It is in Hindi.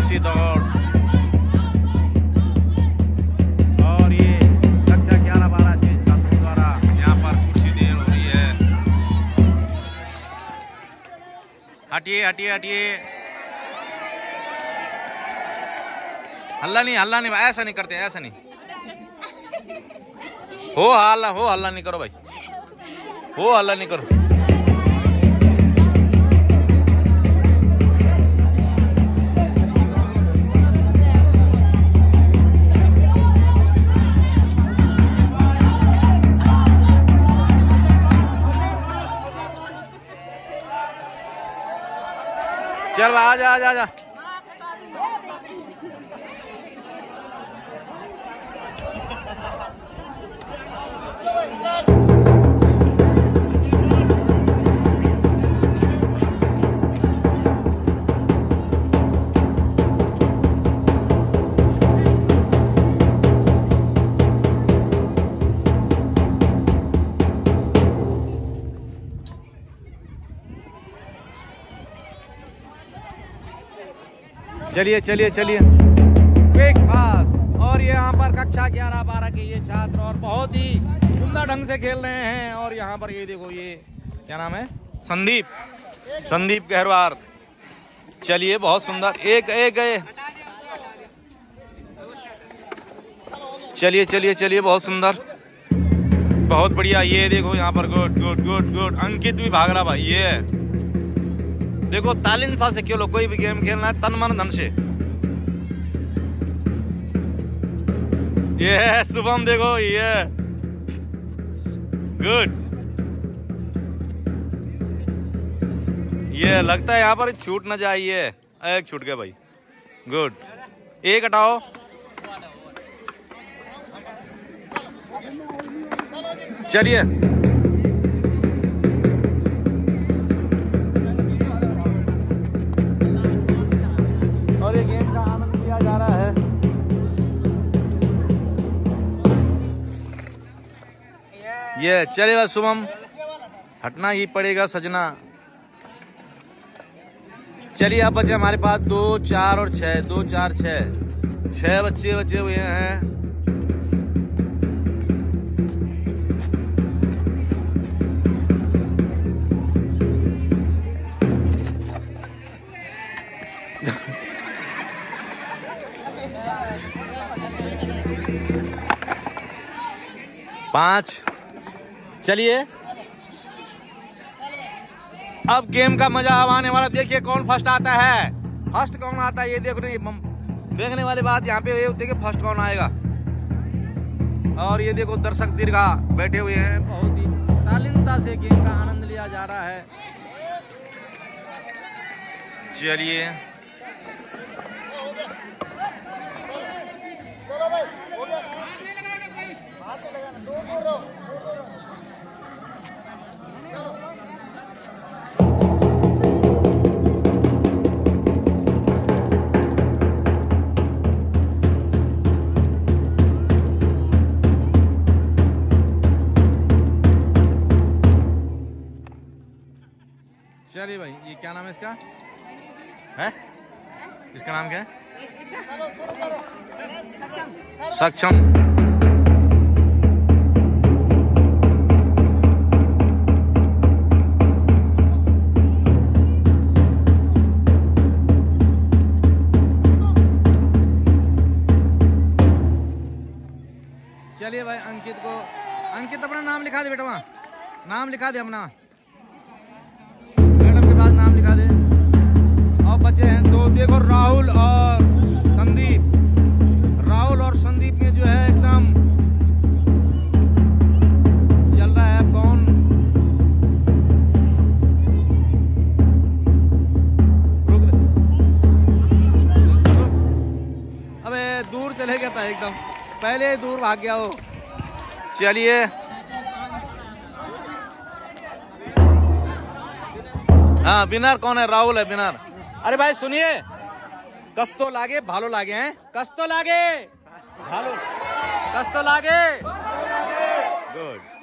कुर्सी दौड़। और ये कक्षा 11-12 के छात्रों द्वारा यहाँ पर कुर्सी देर हो रही है। हटिए हटिए हटिए, हल्ला नहीं ऐसा नहीं करते, ऐसा नहीं हो हल्ला नहीं करो भाई, हो हल्ला नहीं करो। चल आजा आजा आजा। चलिए चलिए चलिए क्विक फास्ट। और ये यहाँ पर कक्षा 11-12 के ये छात्र और बहुत ही सुंदर ढंग से खेल रहे हैं। और यहाँ पर ये देखो, ये क्या नाम है, संदीप गहरवार। चलिए बहुत सुंदर, एक गए। चलिए चलिए चलिए, बहुत सुंदर, बहुत बढ़िया। ये देखो यहाँ पर good good good good. Ankit भी भाग रहा भाई। ये देखो तालीमता से खेलो, कोई भी गेम खेलना है तन मन धन से। ये शुभम देखो, ये गुड। ये लगता है यहाँ पर छूट ना जाए। ये एक छूट गया भाई, गुड। एक हटाओ। चलिए और ये गेम का आनंद लिया जा रहा है। ये चलेगा शुभम, हटना ही पड़ेगा सजना। चलिए अब बचे हमारे पास 2, 4 और 6, 2, 4, 6 बच्चे बचे हुए हैं। पांच। चलिए अब गेम का मजा अब आने वाला। देखिए कौन फर्स्ट आता है, फर्स्ट कौन आता है ये देखने वाली बात यहाँ पे। देखिए फर्स्ट कौन आएगा। और ये देखो दर्शक दीर्घा बैठे हुए हैं, बहुत ही तालीमता से गेम का आनंद लिया जा रहा है। चलिए चलिए भाई, ये क्या नाम है इसका, है इसका नाम क्या है? सक्षम। चलिए भाई अंकित अपना नाम लिखा दे बेटा, वहाँ नाम लिखा दे अपना, मैडम के पास नाम लिखा दे। और बचे हैं 2, देखो राहुल और संदीप में जो है एकदम चल रहा है। कौन अबे दूर चले गया था एकदम, पहले ही दूर भाग गया वो। चलिए हाँ, विनर कौन है? राहुल है विनर। अरे भाई सुनिए, कस तो लागे भालो लागे हैं, कस तो लागे भालो, कस तो लागे गुड।